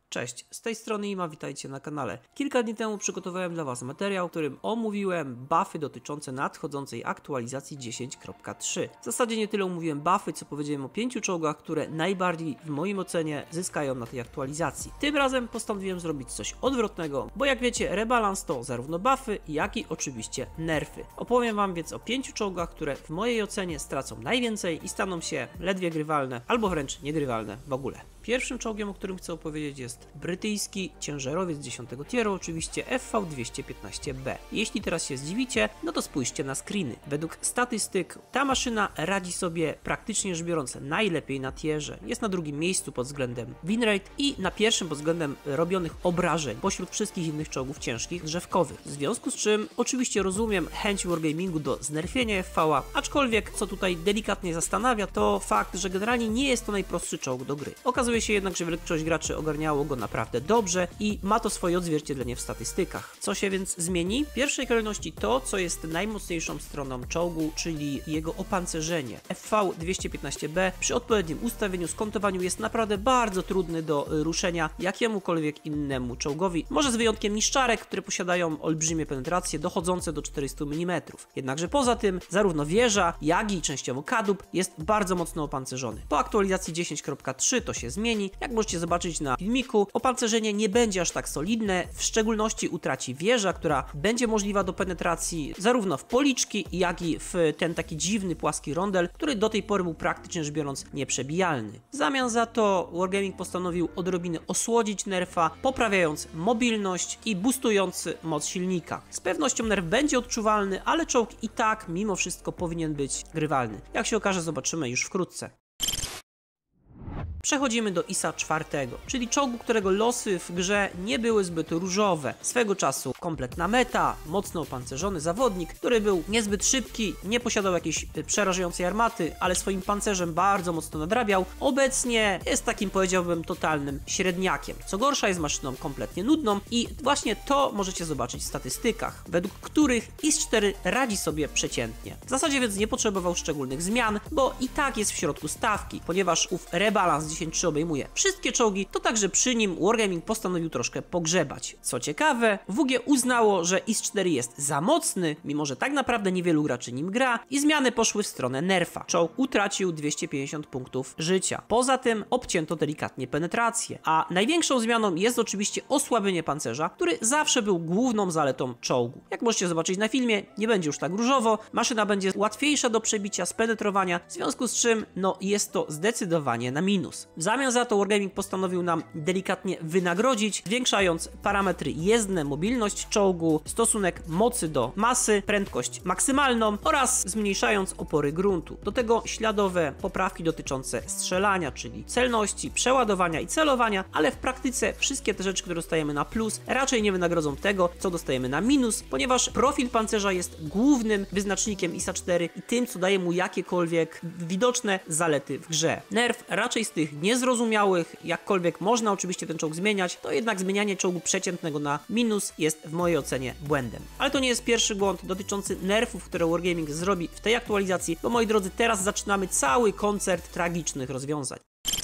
Cześć, z tej strony Ima, witajcie na kanale. Kilka dni temu przygotowałem dla Was materiał, w którym omówiłem buffy dotyczące nadchodzącej aktualizacji 10.3. W zasadzie nie tyle omówiłem buffy, co powiedziałem o 5 czołgach, które najbardziej w moim ocenie zyskają na tej aktualizacji. Tym razem postanowiłem zrobić coś odwrotnego, bo jak wiecie, rebalans to zarówno buffy, jak i oczywiście nerfy. Opowiem Wam więc o 5 czołgach, które w mojej ocenie stracą najwięcej i staną się ledwie grywalne, albo wręcz niegrywalne w ogóle. Pierwszym czołgiem, o którym chcę opowiedzieć, jest brytyjski ciężarowiec 10 tieru, oczywiście FV-215B. Jeśli teraz się zdziwicie, no to spójrzcie na screeny. Według statystyk ta maszyna radzi sobie praktycznie rzecz biorąc najlepiej na tierze. Jest na drugim miejscu pod względem winrate i na pierwszym pod względem robionych obrażeń pośród wszystkich innych czołgów ciężkich drzewkowych. W związku z czym oczywiście rozumiem chęć Wargamingu do znerfienia FV-a, aczkolwiek co tutaj delikatnie zastanawia, to fakt, że generalnie nie jest to najprostszy czołg do gry. Okazuje się jednak, że większość graczy ogarniało go naprawdę dobrze i ma to swoje odzwierciedlenie w statystykach. Co się więc zmieni? W pierwszej kolejności to, co jest najmocniejszą stroną czołgu, czyli jego opancerzenie. FV-215B przy odpowiednim ustawieniu, skontowaniu jest naprawdę bardzo trudny do ruszenia jakiemukolwiek innemu czołgowi, może z wyjątkiem niszczarek, które posiadają olbrzymie penetracje dochodzące do 400 mm. Jednakże poza tym zarówno wieża, jak i częściowo kadłub jest bardzo mocno opancerzony. Po aktualizacji 10.3 to się zmieni. Jak możecie zobaczyć na filmiku, opancerzenie nie będzie aż tak solidne, w szczególności utraci wieża, która będzie możliwa do penetracji zarówno w policzki, jak i w ten taki dziwny płaski rondel, który do tej pory był praktycznie rzecz biorąc nieprzebijalny. W zamian za to Wargaming postanowił odrobinę osłodzić nerfa, poprawiając mobilność i boostując moc silnika. Z pewnością nerf będzie odczuwalny, ale czołg i tak mimo wszystko powinien być grywalny. Jak się okaże, zobaczymy już wkrótce. Przechodzimy do ISA 4, czyli czołgu, którego losy w grze nie były zbyt różowe. Swego czasu kompletna meta, mocno opancerzony zawodnik, który był niezbyt szybki, nie posiadał jakiejś przerażającej armaty, ale swoim pancerzem bardzo mocno nadrabiał. Obecnie jest takim, powiedziałbym, totalnym średniakiem. Co gorsza, jest maszyną kompletnie nudną i właśnie to możecie zobaczyć w statystykach, według których IS-4 radzi sobie przeciętnie. W zasadzie więc nie potrzebował szczególnych zmian, bo i tak jest w środku stawki, ponieważ ów rebalans 10.3 obejmuje wszystkie czołgi, to także przy nim Wargaming postanowił troszkę pogrzebać. Co ciekawe, WG uznało, że IS-4 jest za mocny, mimo że tak naprawdę niewielu graczy nim gra i zmiany poszły w stronę nerfa. Czołg utracił 250 punktów życia. Poza tym obcięto delikatnie penetrację, a największą zmianą jest oczywiście osłabienie pancerza, który zawsze był główną zaletą czołgu. Jak możecie zobaczyć na filmie, nie będzie już tak różowo, maszyna będzie łatwiejsza do przebicia, spenetrowania, w związku z czym no jest to zdecydowanie na minus. W zamian za to Wargaming postanowił nam delikatnie wynagrodzić, zwiększając parametry jezdne, mobilność czołgu, stosunek mocy do masy, prędkość maksymalną oraz zmniejszając opory gruntu. Do tego śladowe poprawki dotyczące strzelania, czyli celności, przeładowania i celowania, ale w praktyce wszystkie te rzeczy, które dostajemy na plus, raczej nie wynagrodzą tego, co dostajemy na minus, ponieważ profil pancerza jest głównym wyznacznikiem ISA 4 i tym, co daje mu jakiekolwiek widoczne zalety w grze. Nerf raczej z tych niezrozumiałych, jakkolwiek można oczywiście ten czołg zmieniać, to jednak zmienianie czołgu przeciętnego na minus jest w mojej ocenie błędem. Ale to nie jest pierwszy błąd dotyczący nerfów, które Wargaming zrobi w tej aktualizacji, bo moi drodzy, teraz zaczynamy cały koncert tragicznych rozwiązań.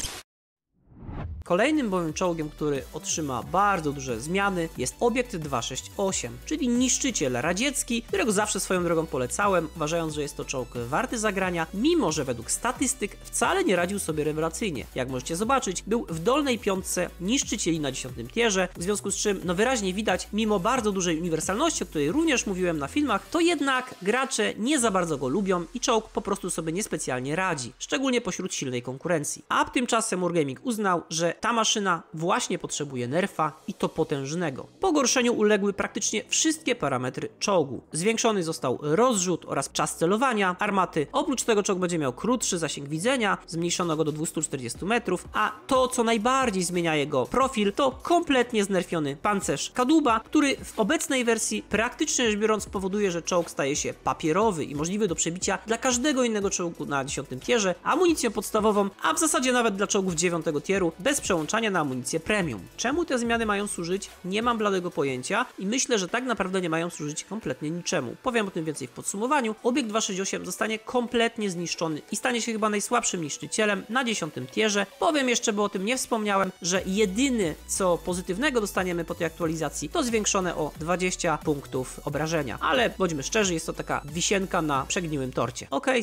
Kolejnym bowiem czołgiem, który otrzyma bardzo duże zmiany, jest Obiekt 268, czyli niszczyciel radziecki, którego zawsze swoją drogą polecałem, uważając, że jest to czołg warty zagrania, mimo że według statystyk wcale nie radził sobie rewelacyjnie. Jak możecie zobaczyć, był w dolnej piątce niszczycieli na 10 tierze, w związku z czym no wyraźnie widać, mimo bardzo dużej uniwersalności, o której również mówiłem na filmach, to jednak gracze nie za bardzo go lubią i czołg po prostu sobie niespecjalnie radzi, szczególnie pośród silnej konkurencji. A tymczasem Wargaming uznał, że ta maszyna właśnie potrzebuje nerfa i to potężnego. Pogorszeniu uległy praktycznie wszystkie parametry czołgu. Zwiększony został rozrzut oraz czas celowania armaty. Oprócz tego czołg będzie miał krótszy zasięg widzenia, zmniejszono go do 240 metrów, a to, co najbardziej zmienia jego profil, to kompletnie znerfiony pancerz kadłuba, który w obecnej wersji praktycznie rzecz biorąc powoduje, że czołg staje się papierowy i możliwy do przebicia dla każdego innego czołgu na 10 tierze, amunicją podstawową, a w zasadzie nawet dla czołgów 9 tieru bez przełączania na amunicję premium. Czemu te zmiany mają służyć? Nie mam bladego pojęcia i myślę, że tak naprawdę nie mają służyć kompletnie niczemu. Powiem o tym więcej w podsumowaniu. Obiekt 268 zostanie kompletnie zniszczony i stanie się chyba najsłabszym niszczycielem na 10. tierze. Powiem jeszcze, bo o tym nie wspomniałem, że jedyny co pozytywnego dostaniemy po tej aktualizacji to zwiększone o 20 punktów obrażenia. Ale bądźmy szczerzy, jest to taka wisienka na przegniłym torcie. Okej.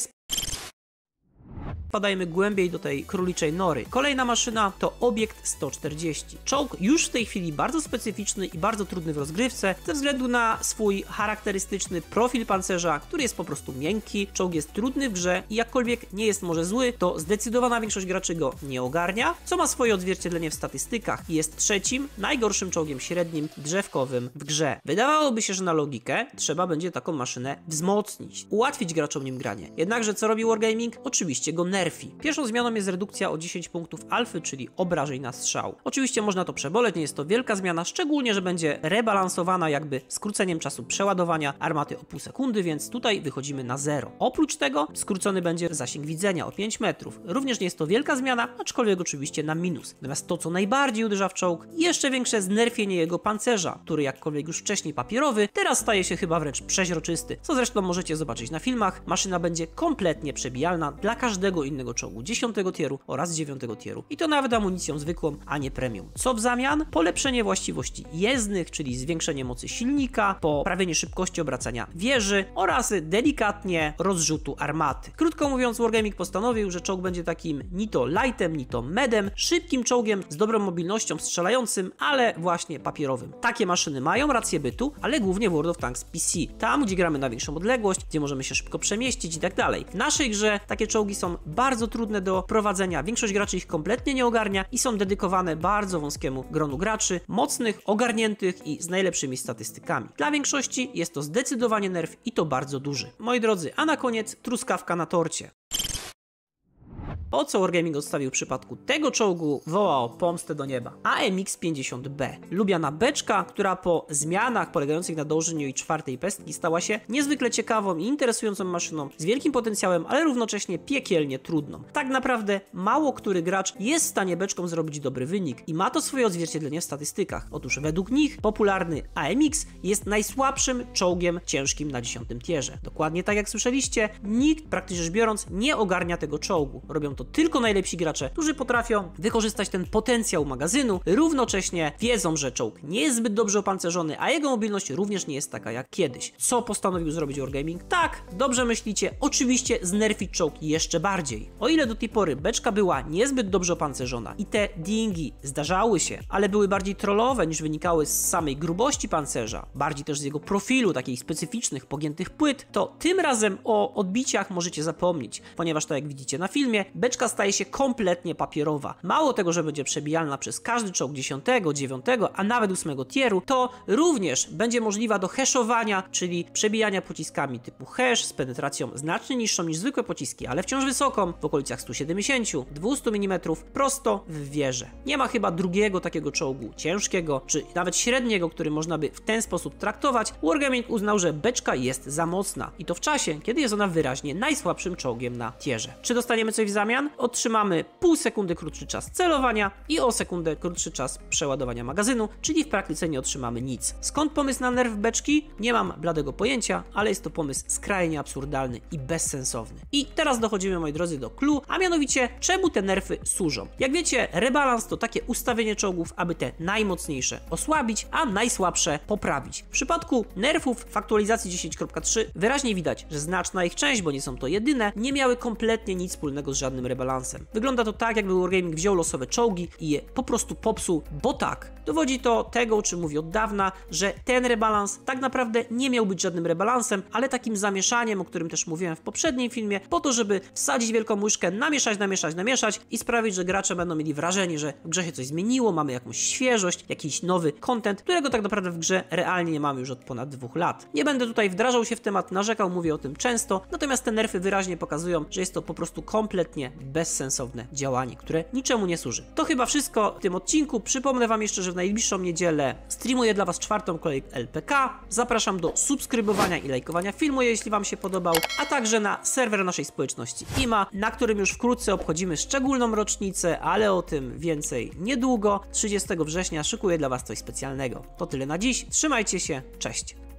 Wpadajmy głębiej do tej króliczej nory. Kolejna maszyna to obiekt 140. Czołg już w tej chwili bardzo specyficzny i bardzo trudny w rozgrywce ze względu na swój charakterystyczny profil pancerza, który jest po prostu miękki. Czołg jest trudny w grze i jakkolwiek nie jest może zły, to zdecydowana większość graczy go nie ogarnia, co ma swoje odzwierciedlenie w statystykach i jest trzecim najgorszym czołgiem średnim drzewkowym w grze. Wydawałoby się, że na logikę trzeba będzie taką maszynę wzmocnić, ułatwić graczom nim granie. Jednakże co robi Wargaming? Oczywiście go nerfi. Pierwszą zmianą jest redukcja o 10 punktów alfy, czyli obrażeń na strzał. Oczywiście można to przeboleć, nie jest to wielka zmiana, szczególnie, że będzie rebalansowana jakby skróceniem czasu przeładowania armaty o pół sekundy, więc tutaj wychodzimy na 0. Oprócz tego skrócony będzie zasięg widzenia o 5 metrów. Również nie jest to wielka zmiana, aczkolwiek oczywiście na minus. Natomiast to, co najbardziej uderza w czołg, jeszcze większe znerfienie jego pancerza, który jakkolwiek już wcześniej papierowy, teraz staje się chyba wręcz przeźroczysty, co zresztą możecie zobaczyć na filmach. Maszyna będzie kompletnie przebijalna dla każdego innego czołgu 10 tieru oraz 9 tieru i to nawet amunicją zwykłą, a nie premium. Co w zamian? Polepszenie właściwości jezdnych, czyli zwiększenie mocy silnika, poprawienie szybkości obracania wieży oraz delikatnie rozrzutu armaty. Krótko mówiąc, Wargaming postanowił, że czołg będzie takim ni to lightem, ni to medem, szybkim czołgiem z dobrą mobilnością, strzelającym, ale właśnie papierowym. Takie maszyny mają rację bytu, ale głównie w World of Tanks PC. Tam, gdzie gramy na większą odległość, gdzie możemy się szybko przemieścić i tak dalej. W naszej grze takie czołgi są bardzo trudne do prowadzenia, większość graczy ich kompletnie nie ogarnia i są dedykowane bardzo wąskiemu gronu graczy, mocnych, ogarniętych i z najlepszymi statystykami. Dla większości jest to zdecydowanie nerf i to bardzo duży. Moi drodzy, a na koniec truskawka na torcie. Po co Wargaming odstawił w przypadku tego czołgu, woła o pomstę do nieba. AMX-50B. Lubiana beczka, która po zmianach polegających na dołożeniu jej 4. pestki stała się niezwykle ciekawą i interesującą maszyną, z wielkim potencjałem, ale równocześnie piekielnie trudną. Tak naprawdę mało który gracz jest w stanie beczką zrobić dobry wynik i ma to swoje odzwierciedlenie w statystykach. Otóż według nich popularny AMX jest najsłabszym czołgiem ciężkim na 10. tierze. Dokładnie tak jak słyszeliście, nikt praktycznie rzecz biorąc nie ogarnia tego czołgu. Robią to tylko najlepsi gracze, którzy potrafią wykorzystać ten potencjał magazynu, równocześnie wiedzą, że czołg nie jest zbyt dobrze opancerzony, a jego mobilność również nie jest taka jak kiedyś. Co postanowił zrobić Wargaming? Tak, dobrze myślicie, oczywiście znerfić czołg jeszcze bardziej. O ile do tej pory beczka była niezbyt dobrze opancerzona i te dingi zdarzały się, ale były bardziej trollowe niż wynikały z samej grubości pancerza, bardziej też z jego profilu, takich specyficznych, pogiętych płyt, to tym razem o odbiciach możecie zapomnieć, ponieważ tak jak widzicie na filmie, beczka staje się kompletnie papierowa. Mało tego, że będzie przebijalna przez każdy czołg 10, 9, a nawet 8 tieru, to również będzie możliwa do hashowania, czyli przebijania pociskami typu hash z penetracją znacznie niższą niż zwykłe pociski, ale wciąż wysoką, w okolicach 170, 200 mm, prosto w wieżę. Nie ma chyba drugiego takiego czołgu ciężkiego, czy nawet średniego, który można by w ten sposób traktować. Wargaming uznał, że beczka jest za mocna i to w czasie, kiedy jest ona wyraźnie najsłabszym czołgiem na tierze. Czy dostaniemy coś w zamian? Otrzymamy pół sekundy krótszy czas celowania i o sekundę krótszy czas przeładowania magazynu, czyli w praktyce nie otrzymamy nic. Skąd pomysł na nerf beczki? Nie mam bladego pojęcia, ale jest to pomysł skrajnie absurdalny i bezsensowny. I teraz dochodzimy, moi drodzy, do clue, a mianowicie czemu te nerfy służą. Jak wiecie, rebalans to takie ustawienie czołgów, aby te najmocniejsze osłabić, a najsłabsze poprawić. W przypadku nerfów w aktualizacji 10.3 wyraźnie widać, że znaczna ich część, bo nie są to jedyne, nie miały kompletnie nic wspólnego z żadnym rebalansem. Wygląda to tak, jakby Wargaming wziął losowe czołgi i je po prostu popsuł, bo tak. Dowodzi to tego, o czym mówię od dawna, że ten rebalans tak naprawdę nie miał być żadnym rebalansem, ale takim zamieszaniem, o którym też mówiłem w poprzednim filmie, po to, żeby wsadzić wielką łyżkę, namieszać i sprawić, że gracze będą mieli wrażenie, że w grze się coś zmieniło, mamy jakąś świeżość, jakiś nowy content, którego tak naprawdę w grze realnie nie mamy już od ponad 2 lat. Nie będę tutaj wdrażał się w temat, narzekał, mówię o tym często, natomiast te nerfy wyraźnie pokazują, że jest to po prostu kompletnie bezsensowne działanie, które niczemu nie służy. To chyba wszystko w tym odcinku. Przypomnę wam jeszcze, że w najbliższą niedzielę streamuję dla was 4. kolejkę LPK. Zapraszam do subskrybowania i lajkowania filmu, jeśli wam się podobał, a także na serwer naszej społeczności IMA, na którym już wkrótce obchodzimy szczególną rocznicę, ale o tym więcej niedługo. 30 września szykuję dla was coś specjalnego. To tyle na dziś. Trzymajcie się. Cześć.